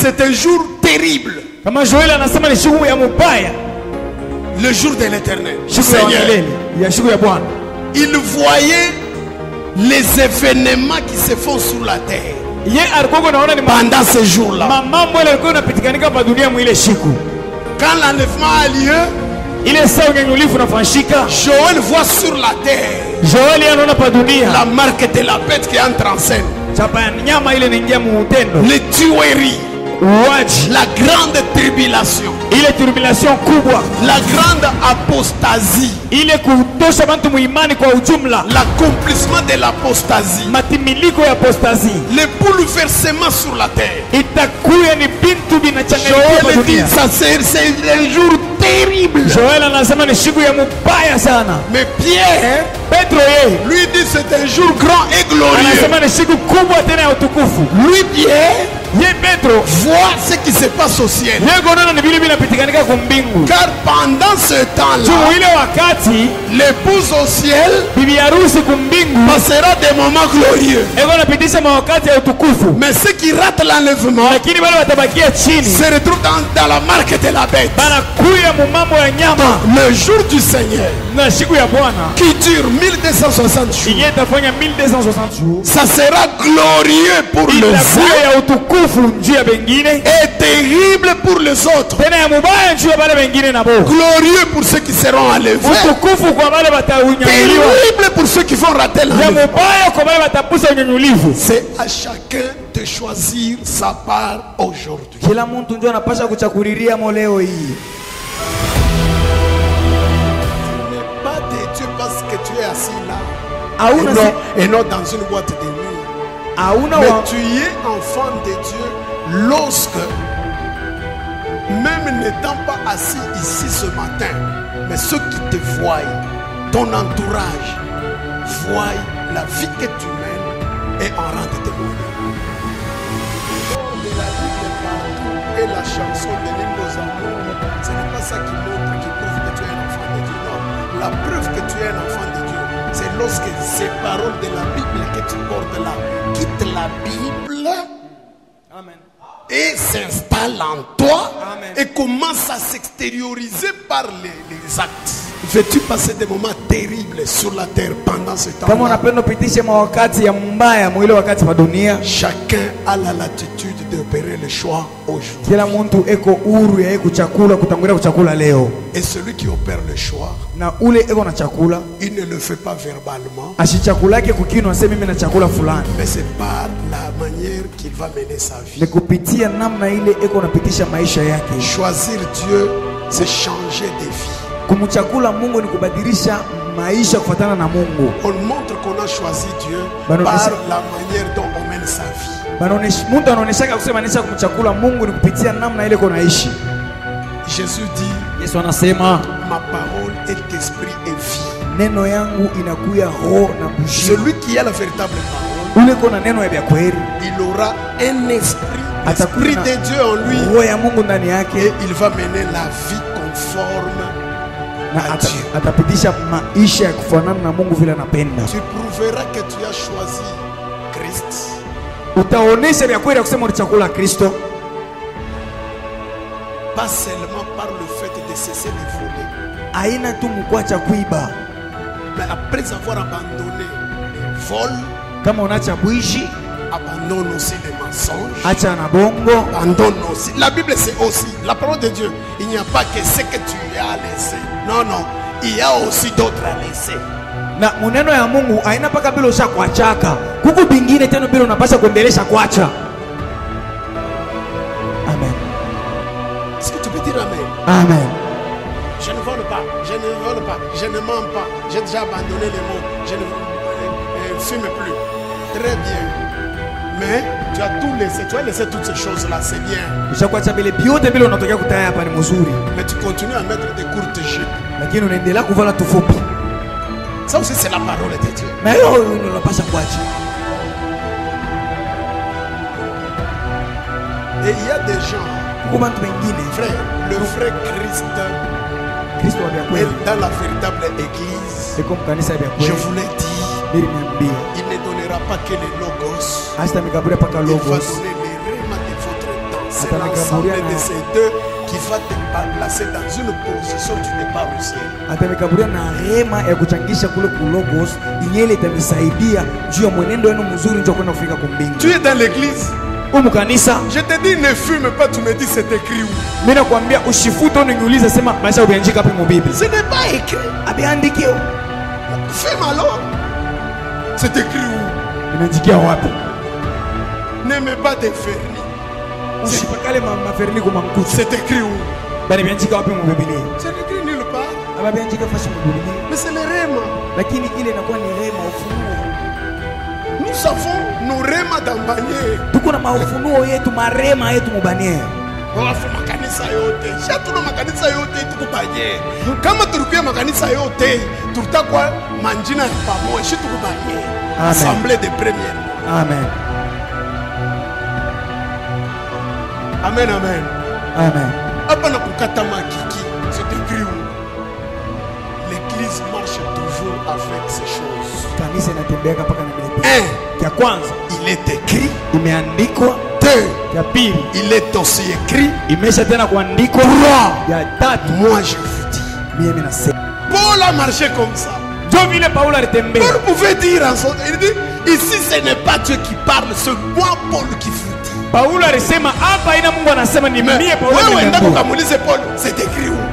c'est un jour terrible. Kama Joel anasema ni siku ya mubaya. Le jour de l'Éternel. Siku ya milele, ya siku ya Bwana. Il voyait les événements qui se font sur la terre. Pendant ce jour-là. Quand l'enlèvement a lieu, Joël voit sur la terre la marque de la bête qui entre en scène. Les tueries, la grande tribulation, la grande apostasie, l'accomplissement de l'apostasie, le bouleversement sur la terre. Joël dit ça c'est un jour terrible. Mais Pierre lui dit c'est un jour grand et glorieux. Lui Pierre voit ce qui se passe au ciel. Car pendant ce temps-là, l'épouse au ciel passera des moments glorieux. Mais ceux qui ratent l'enlèvement se retrouvent dans la marque de la bête. Le jour du Seigneur qui dure 1260 jours, ça sera glorieux pour les uns et terrible pour les autres. Glorieux pour ceux qui seront enlevés, terrible pour ceux qui vont rater l'enlèvement. C'est à chacun de choisir sa part aujourd'hui. Kila mtu ndio anapaswa kuchakuliria leo hii. Tu n'es pas de Dieu parce que tu es assis là et non dans une boîte de nuit. Mais tu es enfant de Dieu lorsque, même n'étant pas assis ici ce matin, mais ceux qui te voient, ton entourage, voient la vie que tu mènes et en rendent témoignage. La Bible partout et la chanson de l'hymne aux amours, ce n'est pas ça qui montre, qui prouve que tu es un enfant de Dieu. Non, la preuve que tu es un enfant de Dieu, c'est lorsque ces paroles de la Bible que tu portes là quittent la Bible. Amen. Et s'installe en toi. Amen. Et commence à s'extérioriser par les actes. Veux-tu passer des moments terribles sur la terre pendant ce temps? Chacun a la latitude d'opérer le choix aujourd'hui. Et celui qui opère le choix, il ne le fait pas verbalement, mais c'est par la manière qu'il va mener sa vie. Choisir Dieu, c'est changer de vie. On montre qu'on a choisi Dieu par la manière dont on mène sa vie. Jésus dit, ma parole est esprit et vie. Celui qui a la véritable parole, il aura un esprit de Dieu en lui, et il va mener la vie conforme à Dieu. Tu prouveras que tu as choisi Christ. Pas seulement par le fait de cesser de voler, mais après avoir abandonné les vols, abandonne aussi les mensonges, abandonne aussi. La Bible c'est aussi la parole de Dieu. Il n'y a pas que ce que tu as laissé. Non, non, il y a aussi d'autres à laisser. Na muneno ya Mungu haina paka bila ushakuachaka kuku bingine tena bila unapaswa kuendelesha kuacha. Amen. Est-ce que tu peux dire amen? Amen. Je ne vole pas, je ne vole pas, je ne mens pas, j'ai déjà abandonné les mots, je ne fume plus. Très bien. Mais tu as tout laissé, tu as laissé toutes ces choses-là, c'est bien. Mais tu continues à mettre des courtes jupes. Ça aussi c'est la parole de Dieu. Et il y a des gens, frère, le vrai Christ est dans la véritable église. Je vous l'ai dit, il ne donnera pas que les logos, il va donner les règlements de votre c'est l'ensemble de ces deux qui va te placer dans une position tu n'es pas reçu. Atanikaburia na rema ya kuchangisha kule kulogos inyele itanisaidia juu ya mwenendo wenu mzuri ndio kwenda kufika kumbingu. Tu es dans l'église. Kanisa. Je te dis ne fume pas, tu me dis c'est écrit où? Mimi nakwambia usifute uniulize sema maisha ubiandika hapo mu Biblia. Ce n'est pas écrit. Abiandikio. Fume alors. C'est écrit où? Imeandikia wapi? N'aime pas tes vernis. Usipakale maferni kwa mkuchu. C'est écrit où? Bali imeandika wapi mu Biblia? C'est écrit nulle part. Abiandika fashi mu Biblia. Mais c'est le rema. Lakini ile inakuwa ni rema ufunuo. Nous avons nos rema dans Banier. Tuko na maufunuo yetu marema yetu mu Banier. Wafu makanisa yote. Shatuna makanisa yote tuko Banier. Kama tulikuwa makanisa yote, tutakuwa manjina ya pamoja, shi tuko Banier. Assemblée de première. Amen. Amen, amen. Amen. Hapa na kukata makiki, c'est écrit où? L'église marche toujours avec ces choses. Kanisa inatembea mpaka na milele. Ya kwanza, il est écrit, imeandikwa. Ya pili, il est aussi écrit. Imesha tena kuandikwa. Ya tatu, moi je vous dis. Mimi nasema. Paul a marché comme ça. Ndio vile Paulo alitembea. Paul pouvait dire en son, il dit, ici ce n'est pas Dieu qui parle, c'est moi Paul qui vous dit. Paulo alisema hapa ina Mungu anasema ni mimi Paulo. Wewe ndio ukamuulize Paul, c'est écrit où?